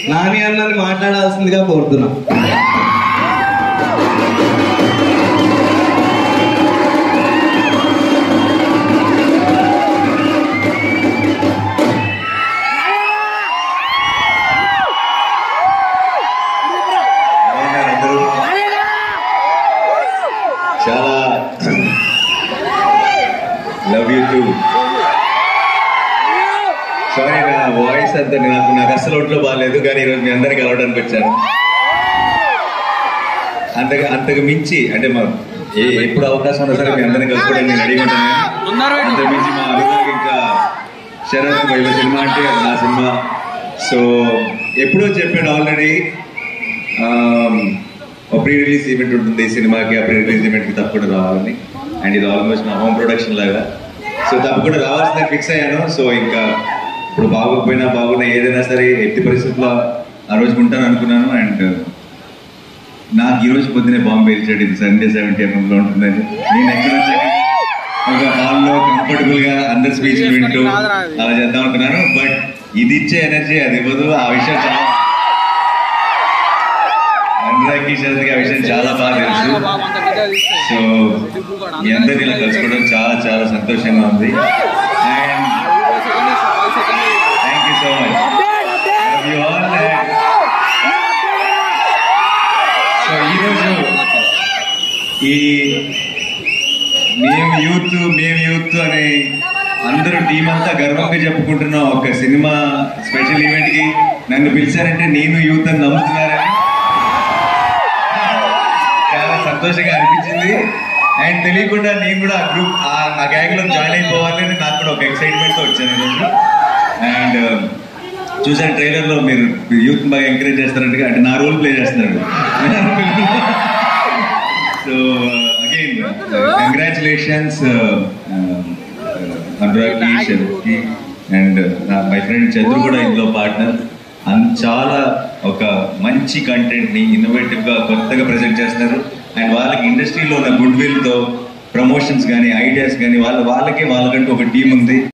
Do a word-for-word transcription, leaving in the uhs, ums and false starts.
నాని అన్నని మాట్లాడాల్సిందిగా కోరుతున్నా. చాలా లవ్ యూ టూ. సారీ నా వాయిస్ అంత నాకు నాకు అస్సలు ఒంట్లో బాగాలేదు, కానీ ఈరోజు మీ అందరికి కలవడానికి వచ్చాను. అంతగా అంతకు మించి అంటే మా ఏ ఎప్పుడు అవకాశం ఉన్నా సరే మీ అందరినీ కలుసుకోవడానికి నేను రెడీగా ఉంటాను. అంతకు మించి మా అభిమానులకు ఇంకా శరత్ వైవ సినిమా అంటే నా సినిమా. సో ఎప్పుడో చెప్పాను ఆల్రెడీ, ప్రీ రిలీజ్ ఈవెంట్ ఉంటుంది ఈ సినిమాకి, ఆ ప్రీ రిలీజ్ ఈవెంట్కి తప్పకుండా రావాలని. అండ్ ఇది ఆల్మోస్ట్ నా హోమ్ ప్రొడక్షన్ లాగా, సో తప్పకుండా రావాల్సిందని ఫిక్స్ అయ్యాను. సో ఇంకా ఇప్పుడు బాగోకపోయినా బాగున్నా ఏదైనా సరే ఎట్టి పరిస్థితుల్లో ఆ రోజు ఉంటాను అనుకున్నాను. అండ్ నాకు ఈరోజు పొద్దునే బాంబు పేల్చాడు, ఇది సండే సెవెంటీ ఎంఎంలో ఉంటుందని. నేను ఎక్కడ ఒక హాల్లో కంఫర్టబుల్గా అందరి స్పీచ్ వింటూ అలా చేద్దాం అనుకున్నాను. బట్ ఇది ఇచ్చే ఎనర్జీ అది ఇవ్వదు. ఆ విషయం చాలా అందరికీ శరత్కి ఆ విషయం చాలా బాగా తెలుసు. సో మీ అందరినీ ఇలా కలుసుకోవడం చాలా చాలా సంతోషంగా ఉంది. And thank you so much. So ఈరోజు ఈ మేము యూత్ మేము యూత్ అని అందరూ టీం అంతా గర్వంగా చెప్పుకుంటున్న ఒక సినిమా స్పెషల్ ఈవెంట్కి నన్ను పిలిచారంటే నేను యూత్ అని నమ్ముతున్నారని చాలా సంతోషంగా అనిపించింది. అండ్ తెలియకుండా నేను కూడా ఆ గ్రూప్ ఆ గ్యాంగ్ లో జాయిన్ అయిపోవాలని నాకు కూడా ఒక ఎక్సైట్మెంట్ తో వచ్చాను ఈరోజు. అండ్ చూసాను ట్రైలర్ లో మీరు యూత్ బాగా ఎంకరేజ్ చేస్తారంటే, అంటే నా రోల్ ప్లే చేస్తున్నారు. సో అగైన్ కంగ్రాచులేషన్స్ అనురాగ్కి, శరత్కి అండ్ మై ఫ్రెండ్ చంద్రు కూడా ఇందులో పార్ట్నర్. అండ్ చాలా ఒక మంచి కంటెంట్ ని ఇన్నోవేటివ్ గా కొత్తగా ప్రెజెంట్ చేస్తున్నారు. అండ్ వాళ్ళకి ఇండస్ట్రీలో ఉన్న గుడ్ విల్ తో ప్రమోషన్స్ కానీ ఐడియాస్ కానీ వాళ్ళ వాళ్ళకే వాళ్ళకంటూ ఒక టీం ఉంది.